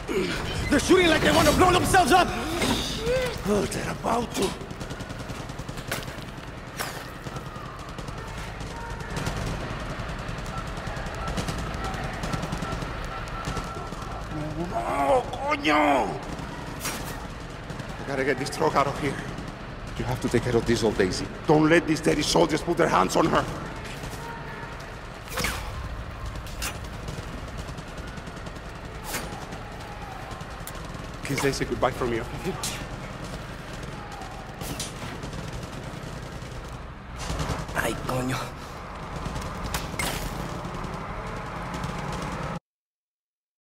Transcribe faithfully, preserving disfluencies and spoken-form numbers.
They're shooting like they want to blow themselves up! Oh, they're about to. No, coño! I gotta get this truck out of here. You have to take care of this old Daisy. Don't let these dirty soldiers put their hands on her. Kiss Daisy goodbye for me, okay? Ay, coño.